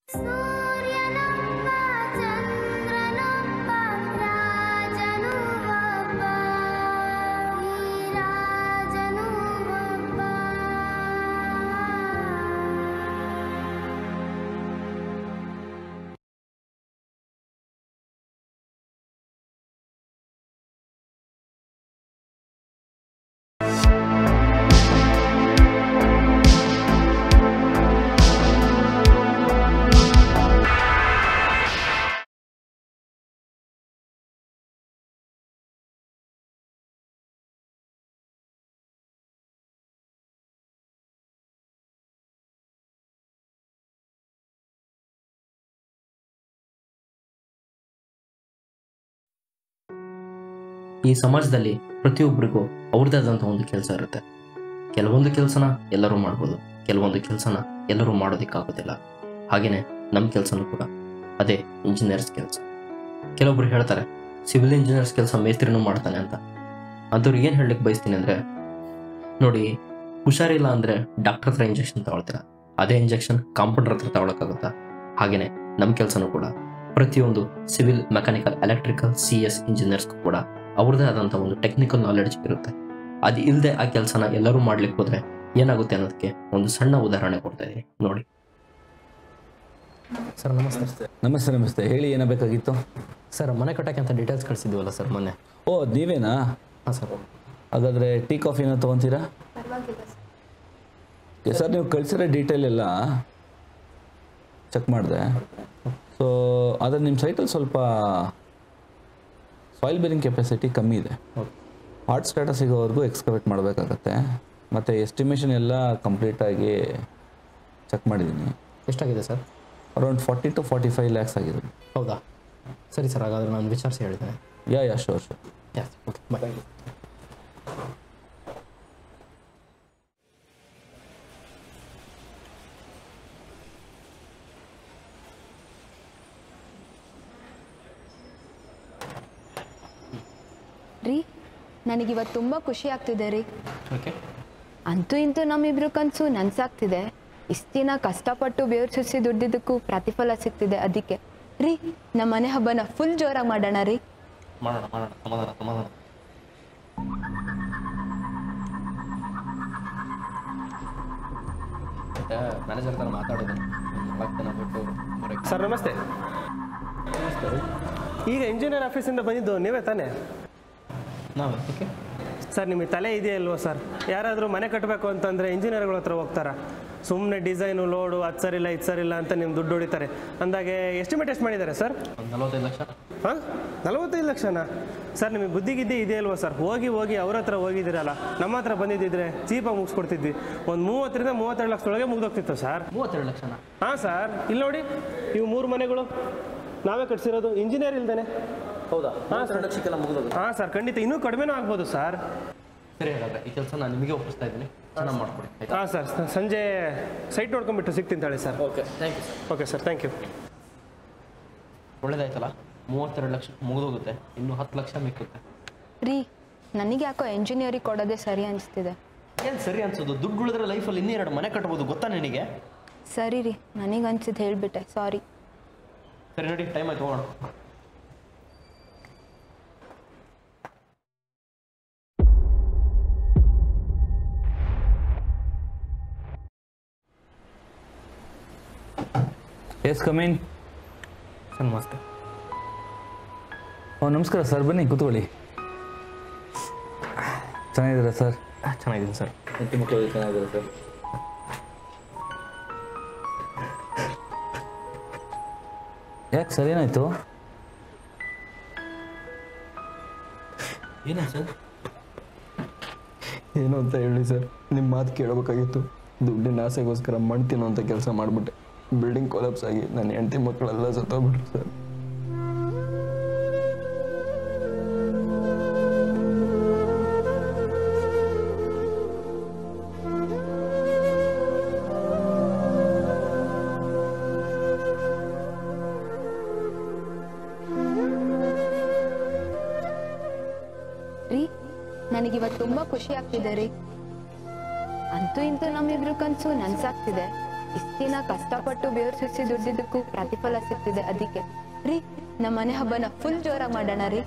ಈ ಸಮಾಜದಲ್ಲಿ ಪ್ರತಿಯೊಬ್ಬರಿಗೂ ಅವ್ರದ್ದೇ ಆದಂಥ ಒಂದು ಕೆಲಸ ಇರುತ್ತೆ. ಕೆಲವೊಂದು ಕೆಲಸನ ಎಲ್ಲರೂ ಮಾಡ್ಬೋದು, ಕೆಲವೊಂದು ಕೆಲಸನ ಎಲ್ಲರೂ ಮಾಡೋದಕ್ಕಾಗೋದಿಲ್ಲ. ಹಾಗೆಯೇ ನಮ್ಮ ಕೆಲಸನೂ ಕೂಡ ಅದೇ ಇಂಜಿನಿಯರ್ಸ್ ಕೆಲಸ. ಕೆಲವೊಬ್ರು ಹೇಳ್ತಾರೆ ಸಿವಿಲ್ ಇಂಜಿನಿಯರ್ಸ್ ಕೆಲಸ ಮೇಸ್ತ್ರಿನೂ ಮಾಡ್ತಾನೆ ಅಂತ. ಅಂಥವ್ರಿಗೆ ಏನು ಹೇಳಲಿಕ್ಕೆ ಬಯಸ್ತೀನಿ ಅಂದರೆ, ನೋಡಿ, ಹುಷಾರಿಲ್ಲ ಅಂದರೆ ಡಾಕ್ಟರ್ ಹತ್ರ ಇಂಜೆಕ್ಷನ್ ತಗೊಳ್ತೀರ, ಅದೇ ಇಂಜೆಕ್ಷನ್ ಕಾಂಪೌಂಡರ್ ಹತ್ರ ತಗೊಳಕ್ಕಾಗುತ್ತಾ? ಹಾಗೆಯೇ ನಮ್ಮ ಕೆಲಸನೂ ಕೂಡ ಪ್ರತಿಯೊಂದು ಸಿವಿಲ್, ಮೆಕ್ಯಾನಿಕಲ್, ಎಲೆಕ್ಟ್ರಿಕಲ್, CS ಇಂಜಿನಿಯರ್ಸ್ಗೂ ಕೂಡ ಅವ್ರದ್ದೇ ಆದಂಥ ಒಂದು ಟೆಕ್ನಿಕಲ್ ನಾಲೆಡ್ಜ್ ಇರುತ್ತೆ. ಅದು ಇಲ್ಲದೆ ಆ ಕೆಲಸನ ಎಲ್ಲರೂ ಮಾಡ್ಲಿಕ್ಕೆ ಹೋದರೆ ಏನಾಗುತ್ತೆ ಅನ್ನೋದಕ್ಕೆ ಒಂದು ಸಣ್ಣ ಉದಾಹರಣೆ ಕೊಡ್ತಾ ಇದ್ದೀನಿ ನೋಡಿ. ಸರ್ ನಮಸ್ತೆ. ನಮಸ್ತೆ. ನಮಸ್ತೆ. ಹೇಳಿ, ಏನಾಗಬೇಕಾಗಿತ್ತು? ಸರ್, ಮನೆ ಕಟ್ಟಕ್ಕೆ ಅಂತ ಡೀಟೇಲ್ಸ್ ಕಳಿಸಿದ್ವಲ್ಲ ಸರ್ ಮೊನ್ನೆ. ಓ, ನೀವೇನಾ? ಹಾಂ ಸರ್. ಹಾಗಾದರೆ ಟೀ ಕಾಫಿನ ತೊಗೊತೀರಾ? ಸರ್, ನೀವು ಕಳಿಸಿರೋ ಡೀಟೇಲ್ ಎಲ್ಲ ಚೆಕ್ ಮಾಡಿದೆ. ಸೊ ಆದರೆ ನಿಮ್ಮ ಸೈಟಲ್ಲಿ ಸ್ವಲ್ಪ ಸಾಯಿಲ್ ಬೇರಿಂಗ್ ಕೆಪಾಸಿಟಿ ಕಮ್ಮಿ ಇದೆ. ಹಾರ್ಟ್ ಸ್ಟೇಟಸ್ ಸಿಗೋವರೆಗೂ ಎಕ್ಸ್ಕವೇಟ್ ಮಾಡಬೇಕಾಗತ್ತೆ. ಮತ್ತು ಎಸ್ಟಿಮೇಷನ್ ಎಲ್ಲ ಕಂಪ್ಲೀಟಾಗಿ ಚೆಕ್ ಮಾಡಿದ್ದೀನಿ. ಎಷ್ಟಾಗಿದೆ ಸರ್? ಅರೌಂಡ್ 40 to 45 lakhs ಆಗಿದೆ. ಹೌದಾ? ಸರಿ ಸರ್, ಹಾಗಾದರೆ ನಾನು ವಿಚಾರಿಸಿ ಹೇಳಿದ್ದೇನೆ. Yeah sure. Okay, bye. ರೀ, ನನಗಿವತ್ತು ತುಂಬ ಖುಷಿ ಆಗ್ತಿದೆ ರೀ. ಓಕೆ. ಅಂತೂ ಇಂತೂ ನಮ್ಮಿಬ್ರು ಕನಸು ನನಸಾಗ್ತಿದೆ. ಇಷ್ಟು ದಿನ ಕಷ್ಟಪಟ್ಟು ಬೇವ್ರು ಸುರಿಸಿ ದುಡ್ದಿದ್ದಕ್ಕೂ ಪ್ರತಿಫಲ ಸಿಗ್ತಿದೆ. ಅದಕ್ಕೆ ರೀ, ನಮ್ಮ ಮನೆ ಹಬ್ಬನ ಫುಲ್ ಜೋರಾಗಿ ಮಾಡೋಣ ರೀ. ಮಾಡೋಣ. ಸಮಾಧಾನ. ಮ್ಯಾನೇಜರ್ ಹತ್ರ ಮಾತಾಡೋದು. ಸರ್ ನಮಸ್ತೆ. ಈಗ ಇಂಜಿನಿಯರ್ ಆಫೀಸಿಂದ ಬಂದಿದ್ದು ನೀವೇ ತಾನೇ? ಓಕೆ ಸರ್, ನಿಮಗೆ ತಲೆ ಇದೆಯಲ್ವ ಸರ್? ಯಾರಾದರೂ ಮನೆ ಕಟ್ಟಬೇಕು ಅಂತಂದರೆ ಇಂಜಿನಿಯರ್ಗಳ ಹತ್ರ ಹೋಗ್ತಾರಾ? ಸುಮ್ಮನೆ ಡಿಸೈನು, ಲೋಡು, ಅದು ಸರಿಲ್ಲ ಇದು ಸರಿಲ್ಲ ಅಂತ ನಿಮ್ಮ ದುಡ್ಡು ಹೊಡಿತಾರೆ. ಅಂದಾಗೆ ಎಸ್ಟಿಮೇಟ್ ಎಷ್ಟು ಮಾಡಿದ್ದಾರೆ ಸರ್? 45 ಲಕ್ಷ. ಹಾಂ, 45 ಲಕ್ಷನಾ? ಸರ್, ನಿಮಗೆ ಬುದ್ಧಿಗಿದ್ದೇ ಇದೆಯಲ್ವ ಸರ್? ಹೋಗಿ ಅವ್ರ ಹತ್ರ ಹೋಗಿದ್ದೀರಲ್ಲ, ನಮ್ಮ ಹತ್ರ ಬಂದಿದ್ದಿದ್ರೆ ಚೀಪಾಗಿ ಮುಗಿಸ್ಕೊಡ್ತಿದ್ವಿ. ಒಂದು 30 ರಿಂದ 32 ಲಕ್ಷದೊಳಗೆ ಮುಗಿದೋಗ್ತಿತ್ತು ಸರ್. 32 ಲಕ್ಷನಾ? ಹಾಂ ಸರ್, ಇಲ್ಲಿ ನೋಡಿ, ಇವು 3 ಮನೆಗಳು ನಾವೇ ಕಟ್ಸಿರೋದು, ಇಂಜಿನಿಯರ್ ಇಲ್ದೇನೆ. ಹೌದಾ? ಹಾಂ ಸರ್, ಲಕ್ಷಕ್ಕೆಲ್ಲ ಮುಗಿದೋದು. ಹಾಂ ಸರ್, ಖಂಡಿತ ಇನ್ನೂ ಕಡಿಮೆನೂ ಆಗ್ಬೋದು ಸರ್. ಸರಿ, ಹಾಗಾದ್ರೆ ಈ ಕೆಲಸ ನಾನು ನಿಮಗೆ ಒಪ್ಪಿಸ್ತಾ ಇದ್ದೀನಿ, ಚೆನ್ನಾಗಿ ಮಾಡಿಕೊಡಿ. ಹಾಂ ಸರ್, ಸಂಜೆ ಸೈಟ್ ನೋಡ್ಕೊಂಡ್ಬಿಟ್ಟು ಸಿಗ್ತೀನಿ ತಾಳಿ sir. Okay, thank you sir. Okay sir, thank you. ಒಳ್ಳೇದಾಯ್ತಲ್ಲ, 32 ಲಕ್ಷ ಮುಗಿದೋಗುತ್ತೆ, ಇನ್ನೂ 10 ಲಕ್ಷ ಮಿಕ್ಕುತ್ತೆ. ರೀ, ನನಗೆ ಯಾಕೋ ಎಂಜಿನಿಯರಿಗೆ ಕೊಡೋದೇ ಸರಿ ಅನಿಸ್ತಿದೆ. ಏನು ಸರಿ ಅನ್ಸೋದು? ದುಡ್ಡು ಉಳಿದ್ರೆ ಲೈಫಲ್ಲಿ ಇನ್ನೆರಡು ಮನೆ ಕಟ್ಬೋದು, ಗೊತ್ತಾ ನಿನಗೆ? ಸರಿ ರೀ, ನನಗೆ ಅನ್ಸಿದ್ದು ಹೇಳಿಬಿಟ್ಟೆ, ಸಾರಿ. ಸರಿ ನೋಡಿ, ಟೈಮ್ ಆಯ್ತು, ಹೋಗೋಣ. S, come in. ಸರ್ ನಮಸ್ತೆ. ನಮಸ್ಕಾರ ಸರ್, ಬನ್ನಿ ಕೂತ್ಕೊಳ್ಳಿ. ಚೆನ್ನಾಗಿದ್ದೀರಾ ಸರ್? ಚೆನ್ನಾಗಿದ್ದೀನಿ ಸರ್. ಹೆಂಡತಿ ಮಕ್ಕಳು ಚೆನ್ನಾಗಿದ್ದೀರಾ ಸರ್? ಯಾಕೆ ಸರ್, ಏನಾಯಿತು? ಏನಾಯ್ತು ಸರ್? ಏನು ಅಂತ ಹೇಳಿ ಸರ್, ನಿಮ್ಮ ಮಾತು ಕೇಳಬೇಕಾಗಿತ್ತು. ದುಡ್ಡಿನ ಆಸೆಗೋಸ್ಕರ ಮಾಡ್ತೀನೋ ಅಂತ ಕೆಲಸ ಮಾಡಿಬಿಟ್ಟೆ. ಬಿಲ್ಡಿಂಗ್ ಕೊಲಾಪ್ಸ್ ಆಗಿ ನನ್ನ ಹೆಂಡತಿ ಮಕ್ಕಳೆಲ್ಲ ಸತ್ತೋಗ್ಬಿಟ್ರು ಸರ್. ರೀ, ನನಗಿವತ್ತು ತುಂಬ ಖುಷಿ ಆಗ್ತಿದೆ ರೀ. ಅಂತೂ ಇಂತೂ ನಮ್ಮಿಬ್ರು ಕನಸು ನನಸಾಗ್ತಿದೆ. ಇಷ್ಟು ದಿನ ಕಷ್ಟಪಟ್ಟು ಬೆವರು ಸುರಿಸಿ ದುಡ್ದಿದ್ದಕ್ಕೂ ಪ್ರತಿಫಲ ಸಿಗ್ತಿದೆ. ಅದಕ್ಕೆ ರೀ ನಮ್ಮ ಮನೆ ಹಬ್ಬನ ಫುಲ್ ಜೋರಾಗಿ ಮಾಡೋಣ ರೀ.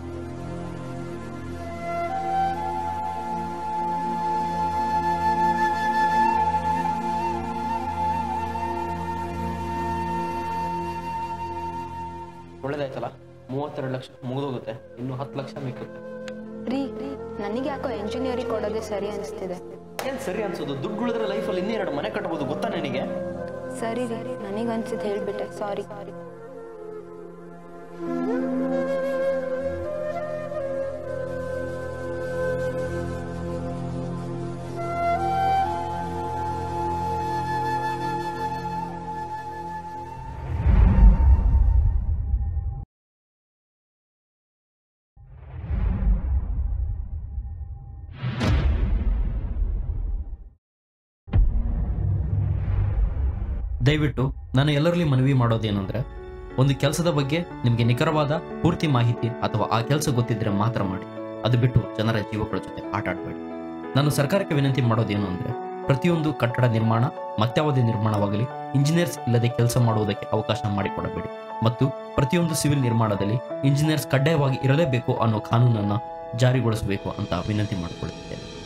ಒಳ್ಳೇದಾಯ್ತಲ್ಲ, 32 ಲಕ್ಷ ಮುಗಿದೋಗುತ್ತೆ, ಇನ್ನು 10 ಲಕ್ಷ ಮಿಕ್ಕುತ್ತೆ. ರೀ ನನಗೆ ಯಾಕೋ ಎಂಜಿನಿಯರಿಂಗ್ ಕೊಡೋದೇ ಸರಿ ಅನಿಸ್ತಿದೆ. ಏನು ಸರಿ ಅನ್ಸೋದು? ದುಡ್ಡು ಉಳಿದ್ರೆ ಲೈಫಲ್ಲಿ ಇನ್ನೆರಡು ಮನೆ ಕಟ್ಬೋದು, ಗೊತ್ತಾ ನಿನಗೆ? ಸರಿ ರೀ, ನನಗನ್ಸಿದ್ದು ಹೇಳ್ಬಿಟ್ಟೆ, ಸಾರಿ. ದಯವಿಟ್ಟು ನಾನು ಎಲ್ಲರಲ್ಲಿ ಮನವಿ ಮಾಡೋದೇನೆಂದರೆ, ಒಂದು ಕೆಲಸದ ಬಗ್ಗೆ ನಿಮಗೆ ನಿಖರವಾದ ಪೂರ್ತಿ ಮಾಹಿತಿ ಅಥವಾ ಆ ಕೆಲಸ ಗೊತ್ತಿದ್ದರೆ ಮಾತ್ರ ಮಾಡಿ. ಅದು ಬಿಟ್ಟು ಜನರ ಜೀವಗಳ ಜೊತೆ ಆಟ ಆಡಬೇಡಿ. ನಾನು ಸರ್ಕಾರಕ್ಕೆ ವಿನಂತಿ ಮಾಡೋದೇನು ಅಂದರೆ, ಪ್ರತಿಯೊಂದು ಕಟ್ಟಡ ನಿರ್ಮಾಣ ಮತ್ಯಾವುದೇ ನಿರ್ಮಾಣವಾಗಲಿ ಇಂಜಿನಿಯರ್ಸ್ ಇಲ್ಲದೆ ಕೆಲಸ ಮಾಡುವುದಕ್ಕೆ ಅವಕಾಶ ಮಾಡಿಕೊಡಬೇಡಿ. ಮತ್ತು ಪ್ರತಿಯೊಂದು ಸಿವಿಲ್ ನಿರ್ಮಾಣದಲ್ಲಿ ಇಂಜಿನಿಯರ್ಸ್ ಕಡ್ಡಾಯವಾಗಿ ಇರಲೇಬೇಕು ಅನ್ನೋ ಕಾನೂನನ್ನು ಜಾರಿಗೊಳಿಸಬೇಕು ಅಂತ ವಿನಂತಿ ಮಾಡಿಕೊಳ್ಳುತ್ತೇನೆ.